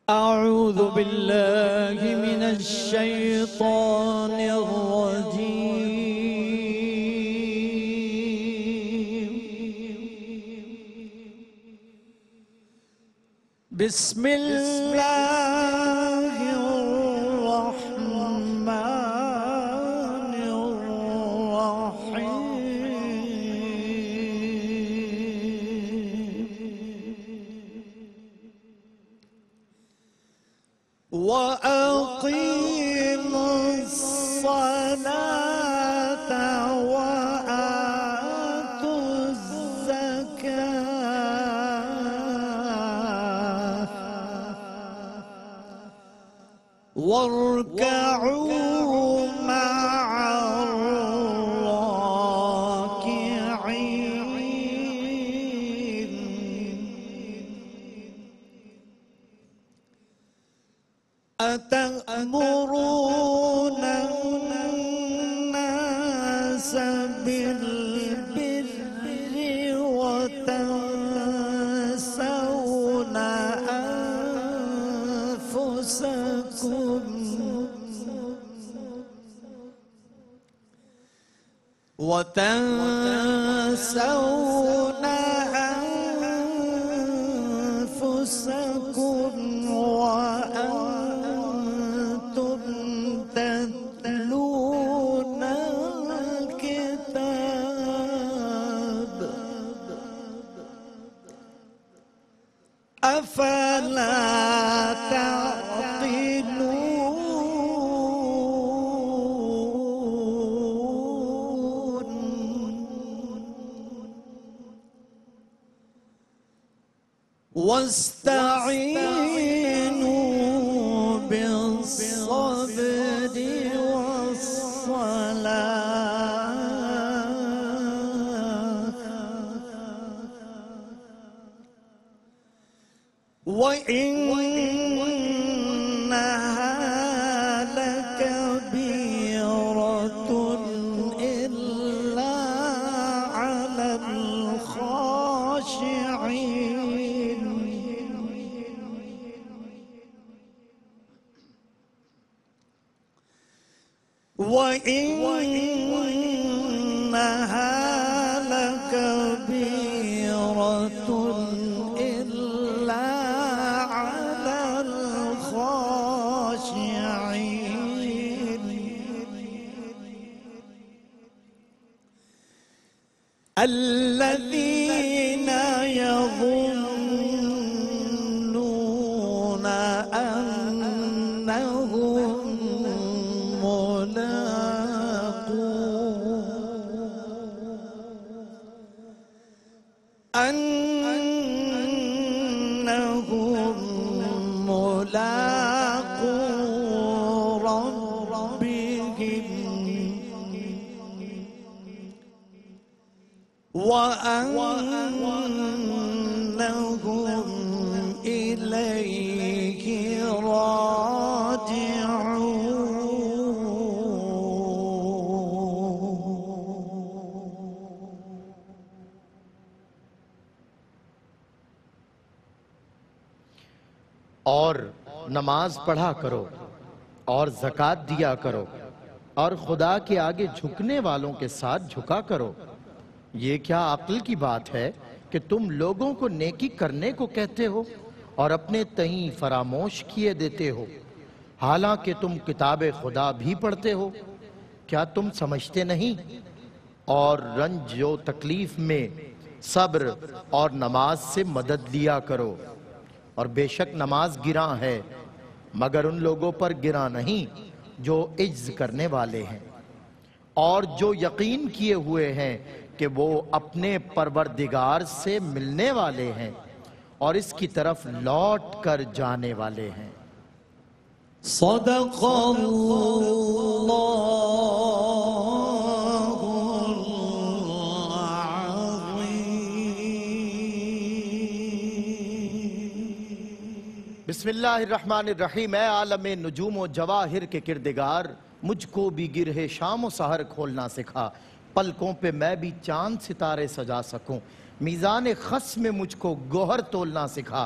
أعوذ بالله من الشيطان الرجيم. بسم الله الرحمن الرحيم. وأقيموا الصلاة وآتوا الزكاة واركعوا مع الراكعين. أتأمرون الناس بالبر وتنسون أنفسكم وأنتم تتلون الكتاب أفلا تعقلون. واستعينوا بالصبر والصلاة وإنها لكبيرة إلا على الخاشعين. وإنها لكبيرة إلا على الخاشعين الذين يظنون أنهم ملاقو ربهم وأنهم إليه راجعون. اور نماز پڑھا کرو اور زکوٰۃ دیا کرو اور خدا کے آگے جھکنے والوں کے ساتھ جھکا کرو. یہ کیا عقل کی بات ہے کہ تم لوگوں کو نیکی کرنے کو کہتے ہو اور اپنے تئیں فراموش کیے دیتے ہو، حالانکہ تم کتاب خدا بھی پڑھتے ہو. کیا تم سمجھتے نہیں؟ اور رنج و تکلیف میں صبر اور نماز سے مدد لیا کرو. اور بے شک نماز گراں ہے مگر ان لوگوں پر گراں نہیں جو عجز کرنے والے ہیں اور جو یقین کیے ہوئے ہیں کہ وہ اپنے پروردگار سے ملنے والے ہیں اور اس کی طرف لوٹ کر جانے والے ہیں. صدق بسم اللہ الرحمن الرحیم. اے عالم نجوم و جواہر کے کردگار، مجھ کو بھی گرہ شام و سحر کھولنا سکھا، پلکوں پہ میں بھی چاند ستارے سجا سکوں. میزان خس میں مجھ کو گوہر تولنا سکھا،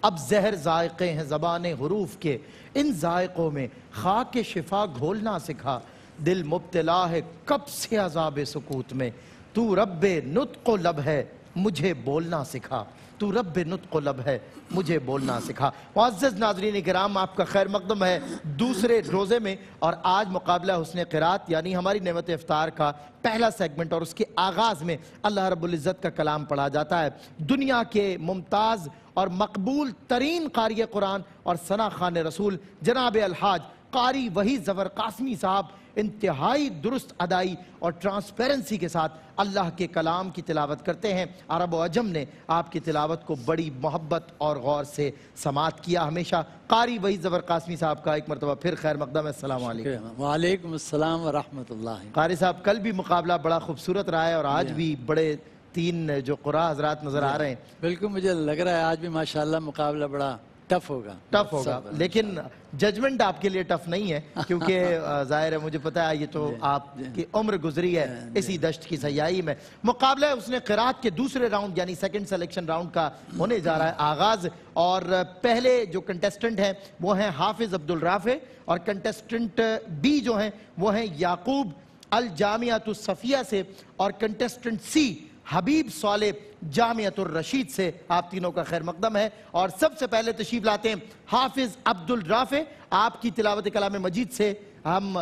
اب زہر ذائقے ہیں زبان حروف کے، ان ذائقوں میں خاک شفا گھولنا سکھا، دل مبتلا ہے کب سے عذاب سکوت میں، تو رب نطق و لب ہے مجھے بولنا سکھا، تو رب نطق و لب ہے مجھے بولنا سکھا۔ معزز ناظرین کرام، آپ کا خیر مقدم ہے دوسرے روزے میں، اور آج مقابلہ حسن قرات یعنی ہماری نعمت افطار کا پہلا سیگمنٹ، اور اس کے آغاز میں اللہ رب العزت کا کلام پڑھا جاتا ہے۔ دنیا کے ممتاز اور مقبول ترین قاری قرآن اور ثنا خوان رسول جناب الحاج قاری وحید ظفر قاسمی صاحب انتہائی درست ادائی اور ٹرانسپیرنسی کے ساتھ اللہ کے کلام کی تلاوت کرتے ہیں۔ عرب و عجم نے آپ کی تلاوت کو بڑی محبت اور غور سے سماعت کیا ہمیشہ۔ قاری وحید ظفر قاسمی صاحب کا ایک مرتبہ پھر خیر مقدم ہے۔ السلام علیکم۔ وعلیکم السلام ورحمۃ اللہ۔ قاری صاحب، کل بھی مقابلہ بڑا خوبصورت رہا ہے اور آج بھی بڑے تین جو قراء حضرات نظر آ رہے ہیں۔ بالکل مجھے لگ رہا ہے آج بھی ماشاءاللہ مقابلہ بڑا ٹف ہوگا، لیکن ججمنٹ آپ کے لیے ٹف نہیں ہے، کیونکہ ظاہر ہے مجھے پتا ہے یہ تو آپ کی عمر گزری ہے اسی دشت کی سیاحی میں۔ مقابلہ اس نے قرات کے دوسرے راؤنڈ یعنی سیکنڈ سلیکشن راؤنڈ کا ہونے جا رہا ہے آغاز، اور پہلے جو کنٹیسٹنٹ ہیں وہ ہیں حافظ عبدالرافع، اور کنٹیسٹنٹ بی جو ہیں وہ ہیں یعقوب الجامعۃ الصفیہ سے، اور کنٹیسٹنٹ سی حبیب صالح جامعۃ الرشید سے۔ آپ تینوں کا خیر مقدم ہے، اور سب سے پہلے تشریف لاتے ہیں حافظ عبدالرافع۔ آپ کی تلاوت کلام مجید سے ہم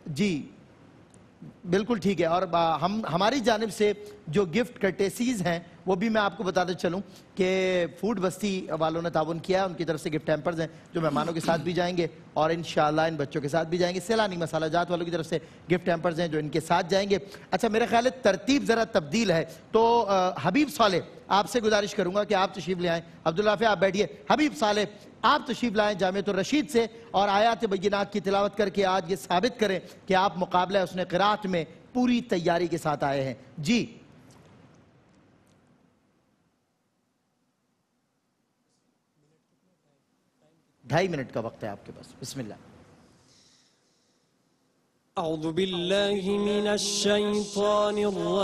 بالکل ٹھیک ہے، اور ہماری جانب سے جو گفٹ کرٹیسیز ہیں وہ بھی میں آپ کو بتاتے چلوں کہ فوڈ بستی والوں نے تعاون کیا ہے، ان کی طرف سے گفٹ ہیمپرز ہیں جو مہمانوں کے ساتھ بھی جائیں گے، اور انشاءاللہ ان بچوں کے ساتھ بھی جائیں گے۔ سیلانی مسالہ جات والوں کی طرف سے گفٹ ہیمپرز ہیں جو ان کے ساتھ جائیں گے۔ اچھا، میرے خیال ہے ترتیب ذرا تبدیل ہے، تو حبیب صالح آپ سے گزارش کروں گا کہ آپ تشریف لے آئیں۔ عبدالرافع آپ بیٹھیے۔ حبیب صالح آپ تشریف لائیں جامعۃ الرشید سے، اور آیات بینات کی تلاوت کر کے آج یہ ثابت کریں کہ آپ مقابلہ حسن قرات میں پوری تیاری کے ساتھ آئے ہیں۔ جی 2.5 منٹ کا وقت ہے آپ کے پاس، بسم اللہ۔ اعوذ باللہ من الشیطان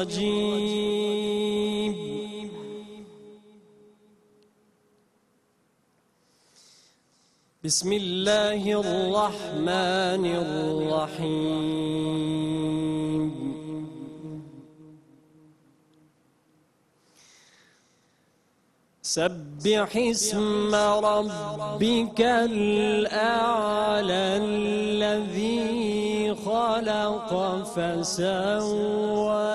الرجیم، بسم اللہ الرحمن الرحیم۔ سبح اسم ربك الأعلى الذي خلق فسوى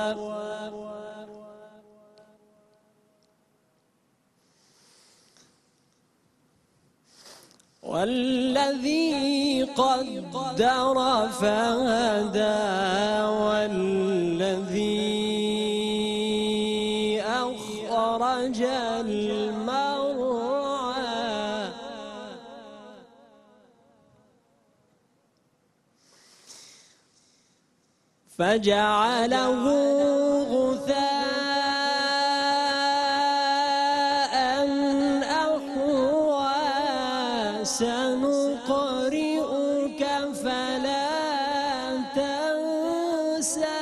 والذي قدر فهدى والذي أخرج المرعى فجعله غثاء أحوى سنقرئك فلا تنسى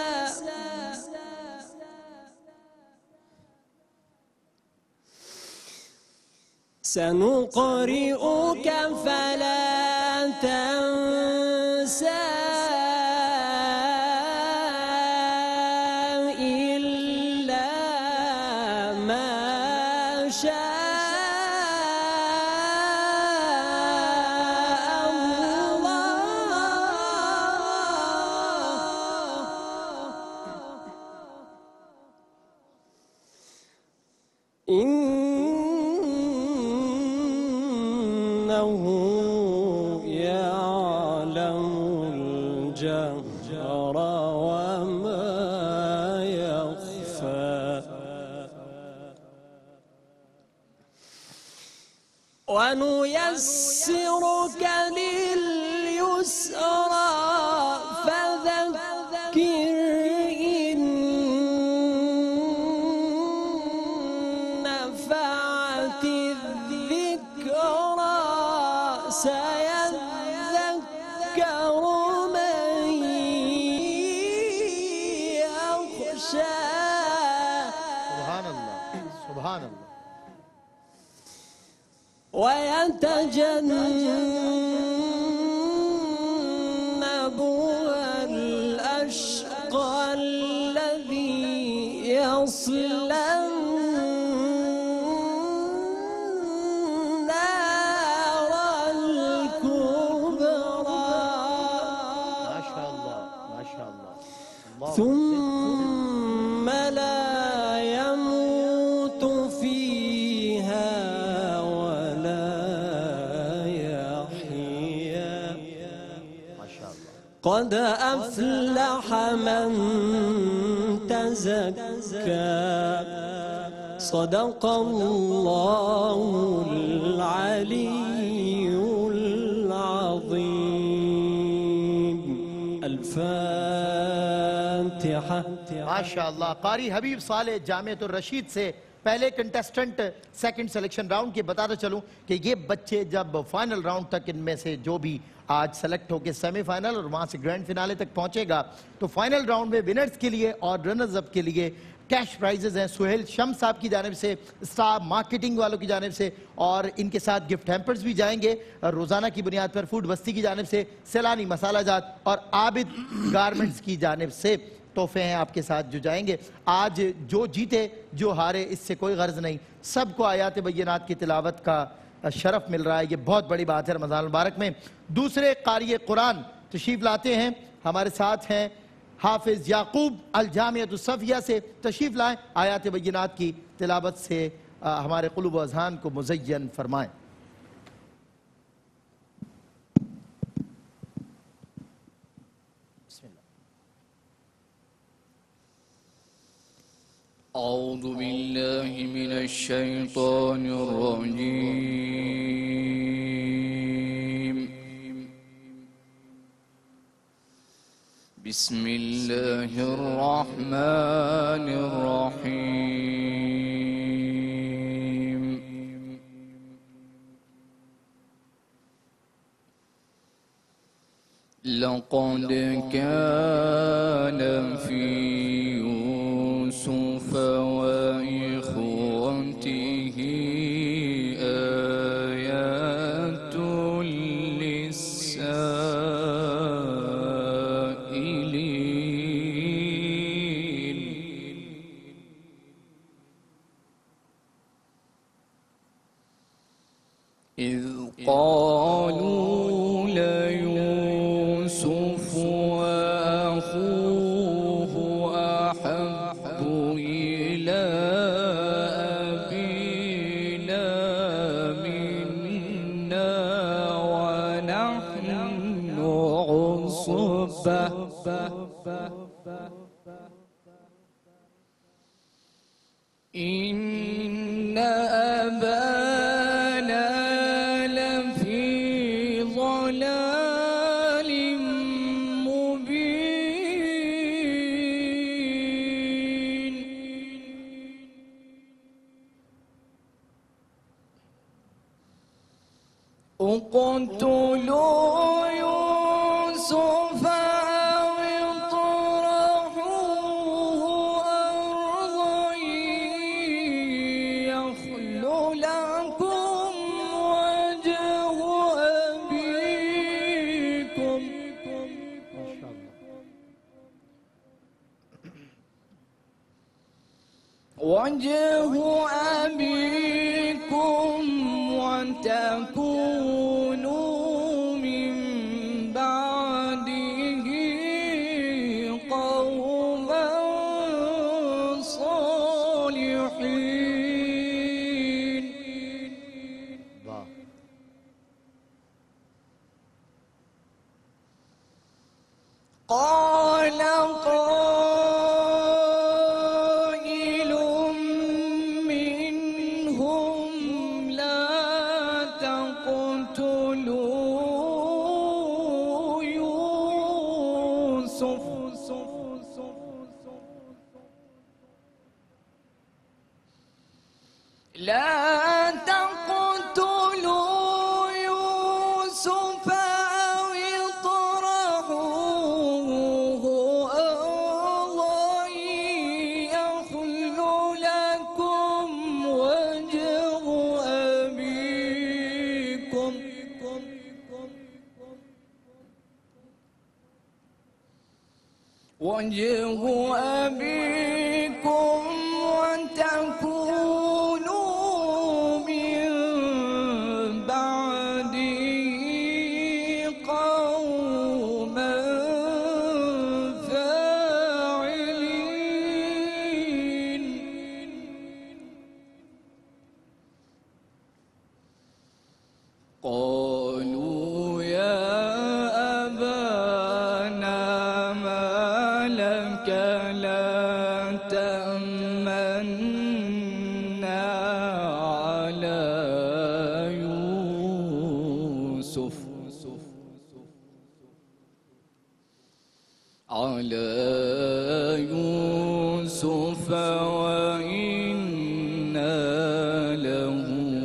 سنقرئك فلا تنسى إلا ما شاء الله إنه يعلم الجهر وما يخفى ونيسرك لليسرى فذكر إن نفعت الذكرى سيذكر من يخشى سبحان اللہ، سبحان اللہ۔ ويتجنبها الأشقى الذي يصلى النار الكبرى. ما شاء الله ما شاء الله. ثم لا يموت فيها ولا يحيا. ما شاء الله. قد أفلح من تزكى. صدق الله العلي العظيم. الفاتحة. माशाअल्लाह। कारी हबीब साले जामियतुर रशीद से पहले कंटेस्टेंट सेकंड सिलेक्शन राउंड के बताता चलूं कि ये बच्चे जब फाइनल राउंड तक इनमें से जो भी आज सेलेक्ट होकर सेमीफाइनल और वहां से ग्रैंड फिनाले तक पहुंचेगा तो फाइनल राउंड में विनर्स के लिए और रनर्स अप के लिए कैश प्राइजेस हैं सुहेल शम्स साहब की जानिब से, स्टार मार्केटिंग वालों की जानिब से, और इनके साथ गिफ्ट हैम्पर्स भी जाएंगे रोजाना की बुनियाद पर फूड बस्ती की जानिब से, सैलानी मसाला जात और आबिद गारमेंट्स की जानिब से तोहफे हैं आपके साथ जो जाएंगे। आज जो जीते जो हारे इससे कोई गर्ज नहीं, सबको आयात बय्यनात की तिलावत का शरफ मिल रहा है, ये बहुत बड़ी बात है रमज़ान मुबारक में। दूसरे कारी कुरान तशरीफ लाते हैं, हमारे साथ हैं हाफिज याकूब अल जामियतुस सफिया से, तशरीफ लाएं, आयात बय्यनात की तिलावत से हमारे क़ुलूब व अज़हान को मुज़य्यन फरमाएं। أعوذ بالله من الشيطان الرجيم. بسم الله الرحمن الرحيم. لقد كان في يوسف وإخوته آيات للسائلين. إذ قالوا ليوسف وأخوه أحب إلى أبينا منا ونحن عصبة إن أبانا لفي ضلال مبين. اقتلوا يوسف أو اطرحوه أرضا يخل لكم وجه أبيكم وتكونوا من بعده قوما صالحين. वाह। قال قائل منهم لا تقتلوا يوسف لا تقتلوا يوسف أو اطرحوه أرضا يخل لكم وجه أبيكم وجه أبيكم وتكونوا من بعدي قوما فاعلين. قالوا يا أبانا ما لك لا تأمنا على يوسف وإنا له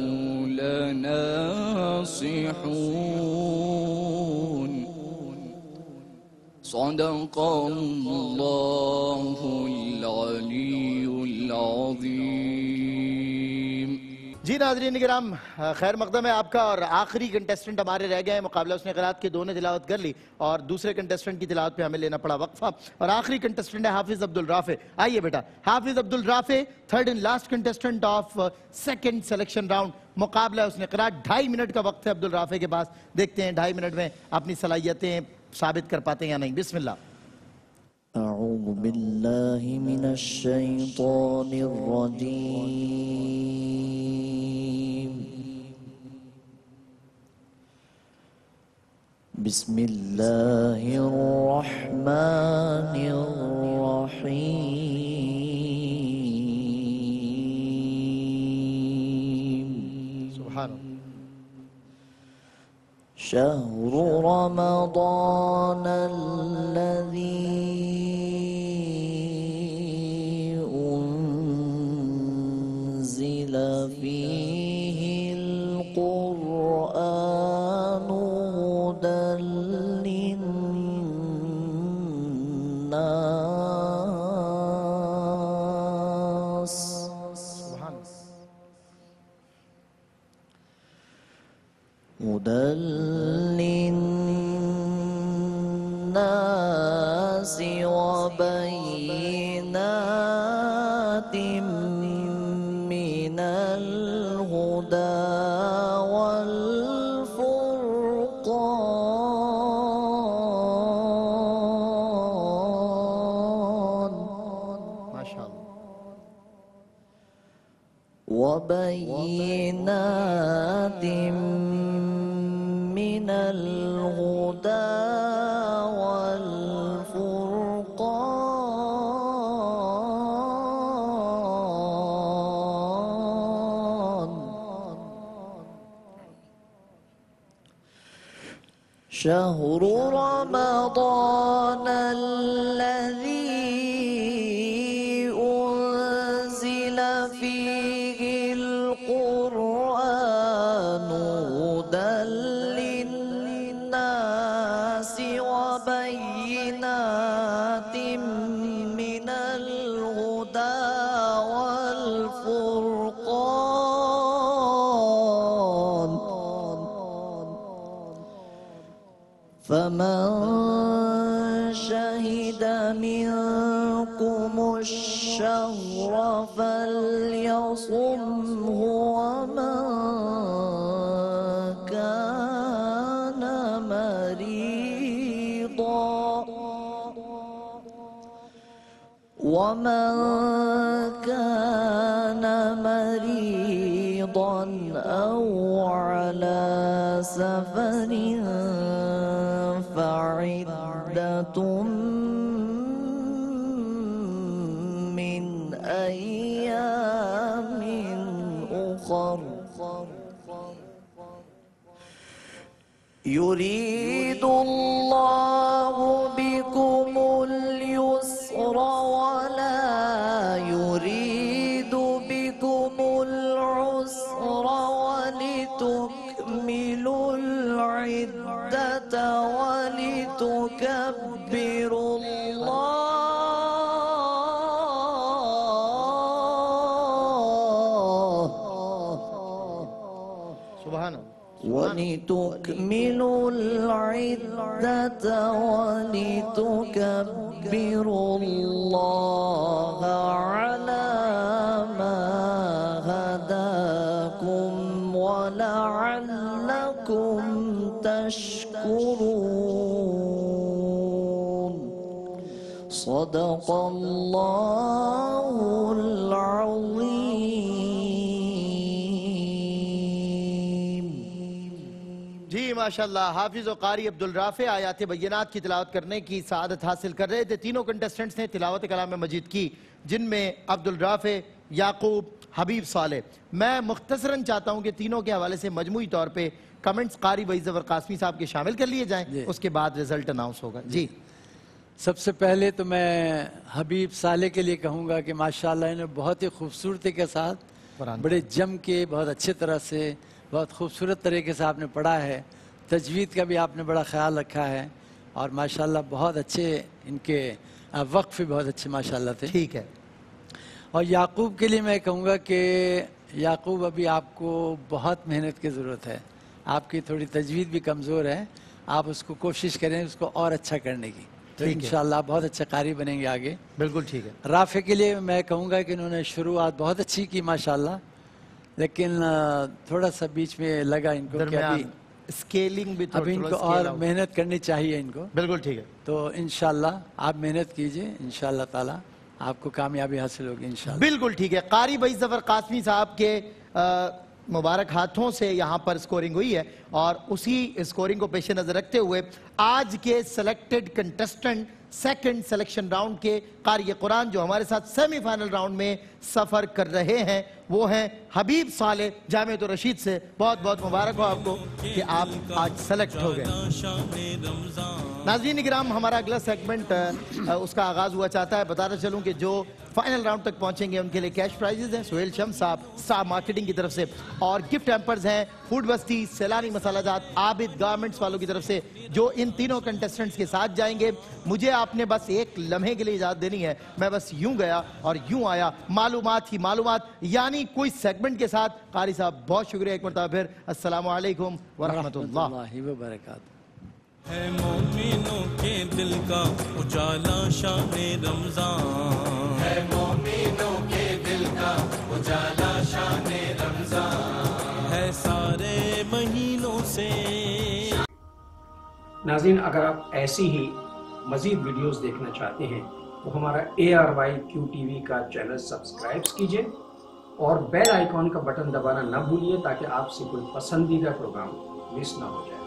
لناصحون. صدق الله العلي العظيم. जी नाज़रीन किराम, खैर मकदम है आपका। और आखिरी कंटेस्टेंट हमारे रह गए हैं। मुकाबला उसने क़िराअत के दोनों तिलावत कर ली और दूसरे कंटेस्टेंट की तिलावत पे हमें लेना पड़ा वक्फा। और आखिरी कंटेस्टेंट है हाफिज़ अब्दुल राफ़े। आइए बेटा, Hafiz Abdul Rafay, third and last contestant of second selection round. मुकाबला उसने क़िराअत, 2.5 मिनट का वक्त है अब्दुल राफ़े के पास। देखते हैं 2.5 मिनट में अपनी सलाहियतें साबित कर पाते हैं या नहीं। बिस्मिल्लाह। أعوذ بالله من الشيطان الرجيم. بسم الله الرحمن الرحيم. सुभान अल्लाह। شهر رمضان الذي أنزل فيه القرآن هدى للناس هدى للناس وبينات من الهدى والفرقان. ما شاء الله. وبينات من الهدى والفرقان. شهر رمضان الذي أنزل فيه القرآن هدى للناس وبينات من الهدى والفرقان. فمن شهد منكم الشهر فليصمه ومن كان مريضا أو على سفر فعدة من أيام أخر. يريد الله بكم اليسر ولا يريد بكم العسر ولتكملوا العدة ولتكبروا الله सुभान अल्लाह। ولتكملوا العدة ولتكبروا الله على ما هداكم ولعلكم تشكرون. صدق الله العظيم. جی ماشاءاللہ حافظ و قاری عبدالرافع آیات بینات کی تلاوت کرنے کی سعادت حاصل کر رہے تھے. تینوں کنٹسٹنٹس نے تلاوت کلام مجید کی، جن میں عبدالرافع، یعقوب، حبیب صالح. میں مختصراً چاہتا ہوں کہ تینوں کے حوالے سے مجموعی طور پہ کمنٹس قاری وحید ظفر قاسمی صاحب کے شامل کر لیے جائیں، اس کے بعد رزلٹ اناؤنس ہوگا. جی سب سے پہلے تو میں حبیب صالح کے لیے کہوں گا کہ ماشاءاللہ انہیں بہت ہی خوبصورتی کے ساتھ بڑے جم کے بہت اچھے طرح سے بہت خوبصورت طریقے سے آپ نے پڑھا ہے. تجوید کا بھی آپ نے بڑا خیال رکھا ہے اور ماشاءاللہ بہت اچھے ان کے وقف بھی بہت اچھے ماشاءاللہ تھے. ٹھیک ہے. اور یعقوب کے لیے میں کہوں گا کہ یعقوب ابھی آپ کو بہت محنت کی ضرورت ہے. آپ کی تھوڑی تجوید بھی کمزور ہے، آپ اس کو کوشش کریں اس کو اور اچھا کرنے کی، تو انشاءاللہ آپ بہت اچھے قاری بنیں گے آگے. بالکل ٹھیک ہے. رافع کے لیے میں کہوں گا کہ انہوں نے شروعات بہت اچھی کی ماشاءاللہ، لیکن تھوڑا سا بیچ میں لگا ان کو کہ اسکیلنگ بھی ابھی ان کو اور محنت کرنی چاہیے ان کو. بالکل ٹھیک ہے. تو انشاءاللہ آپ محنت کیجئے، انشاءاللہ تعالی آپ کو کامیابی حاصل ہوگی انشاءاللہ. بالکل ٹھیک ہے. قاری وحید ظفر قاسمی صاحب کے مبارک ہاتھوں سے یہاں پر سکورنگ ہوئی ہے، اور اسی سکورنگ کو پیش نظر رکھتے ہوئے آج کے سلیکٹڈ کنٹسٹنٹ سیکنڈ سلیکشن راؤنڈ کے قاری قرآن جو ہمارے ساتھ سیمی فائنل راؤنڈ میں سفر کر رہے ہیں وہ ہیں حبیب صالح جامعۃ الرشید سے. بہت بہت مبارک ہو آپ کو کہ آپ آج سلیکٹ ہو گئے. ناظرین اکرام، ہمارا اگلا سیگمنٹ اس کا آغاز ہوا چاہتا ہے. بتاتا چلوں کہ جو فائنل راؤنڈ تک پہنچیں گے ان کے لیے کیش پرائزز ہیں سہیل شمس صاحب اسٹار مارکیٹنگ کی طرف سے، اور گفٹ ہیمپرز ہیں فوڈ بستی، سیلانی مسالہ جات، عابد گارمنٹس والوں کی طرف سے، جو ان تینوں کنٹسٹنٹس کے ساتھ جائیں گے. مجھے آپ نے بس ایک لمحے کے لیے اجازت دینی ہے. میں بس یوں گیا اور یوں آیا، معلومات ہی معلومات، یعنی کوئی سیگمنٹ کے ساتھ. قاری صاحب بہت شکریہ ایک مرتبہ پھر. السلام علیکم ورحمۃ اللہ وبرکاتہ. ہے مومنوں کے دل کا اجالا شاہ رمضان، ہے مومنوں کے دل کا اجالا شاہ رمضان، ہے سارے مہینوں سے. ناظرین، اگر آپ ایسی ہی مزید ویڈیوز دیکھنا چاہتے ہیں تو ہمارا ARYQTV کا چینل سبسکرائب کیجئے اور بیل آئیکن کا بٹن دبانا نہ بھولیے تاکہ آپ سے کوئی پسندیدہ پروگرام مس نہ ہو جائے.